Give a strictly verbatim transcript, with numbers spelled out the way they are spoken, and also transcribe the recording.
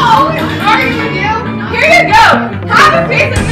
arguing with you. Here you go. Have a piece of